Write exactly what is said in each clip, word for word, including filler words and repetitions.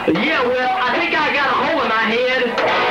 Yeah, well, I think I got a hole in my head.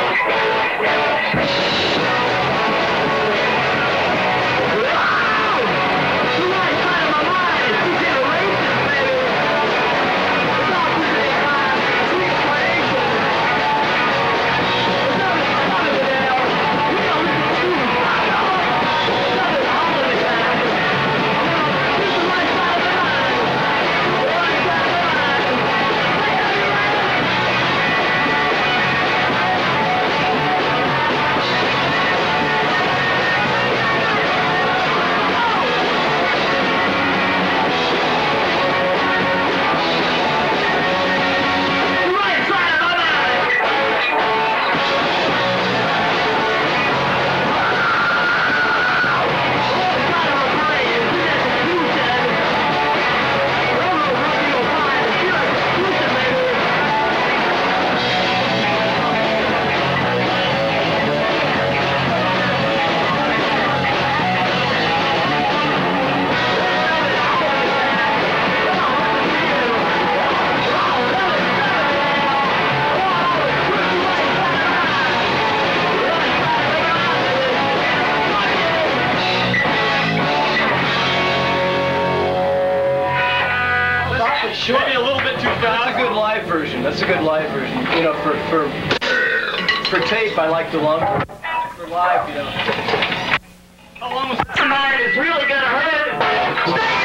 Maybe a little bit too fast. That's a good live version. That's a good live version. You know, for for for tape, I like the longer. For live, you know. How long was that? Tonight is really gonna hurt.